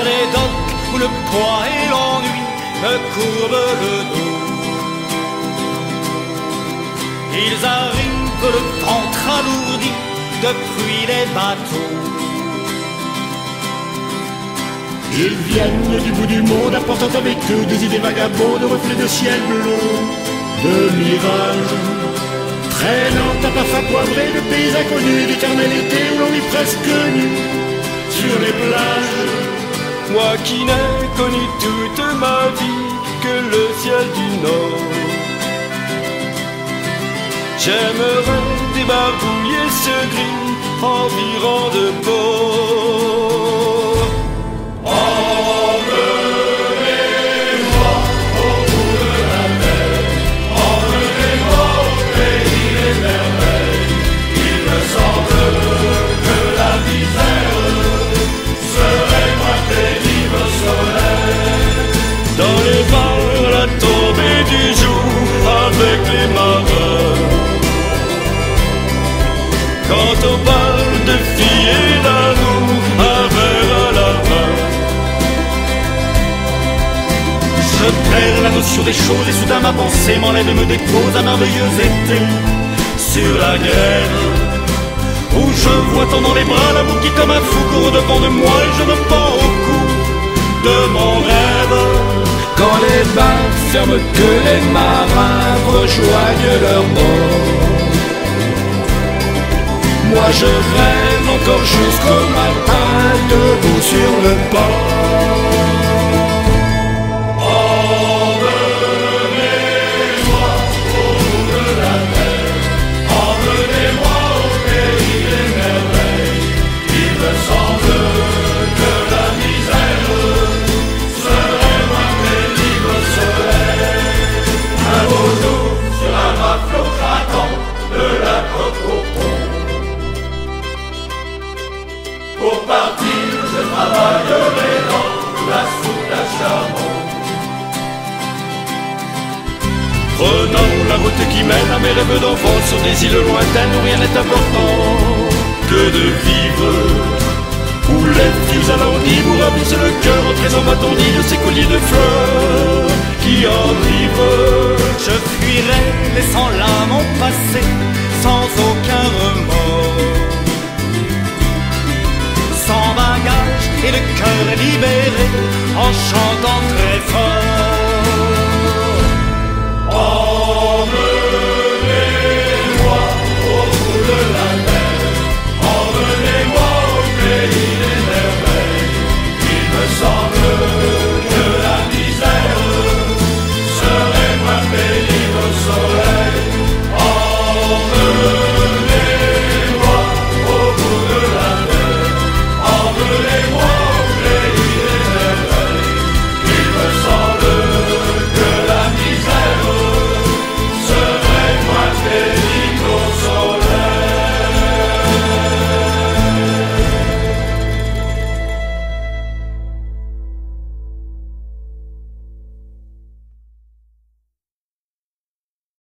les docks où le poids et l'ennui me courbent le dos. Ils arrivent le ventre alourdi depuis les bateaux. Ils viennent du bout du monde apportant avec eux des idées vagabondes, de reflets de ciel bleu, de mirages, traînant à parfum poivré de pays inconnus et d'éternel été où l'on vit presque nu sur les plages. Moi qui n'ai connu toute ma vie que le ciel du Nord, j'aimerais débarbouiller ce gris environ de port. Emmenez-moi au bout de la mer, emmenez-moi au pays des merveilles. Il me semble que la misère serait moins pénible au soleil. Dans les bars, à la tombée du jour, avec les marins. Quand on parle de filles et d'amour, un verre à la main. Je perds la notion des choses et soudain ma pensée m'enlève et me dépose un merveilleux été sur la guerre, où je vois tant dans les bras l'amour qui comme un fou court devant de moi et je me pends au cou de mon rêve. Quand les bains ferment, que les marins rejoignent leur bord, moi je rêve encore jusqu'au matin, debout sur le port. Emmenez-moi au bout de la mer, emmenez-moi au pays des merveilles. Il me semble que la misère serait moins pénible au soleil. Un beau jour sur un matelot craquant de la coque au pont. Pour partir, je travaillerai dans la soupe à charbon. Prenons la route qui mène à mes rêves d'enfance sur des îles lointaines où rien n'est important que de vivre, où les vieux alanguis vous ravissent le cœur en trésor m'attendit de ces colliers de fleurs qui arrivent. Je fuirai laissant là mon passé sans aucun remords, sans bagage et le cœur libéré en chantant très fort.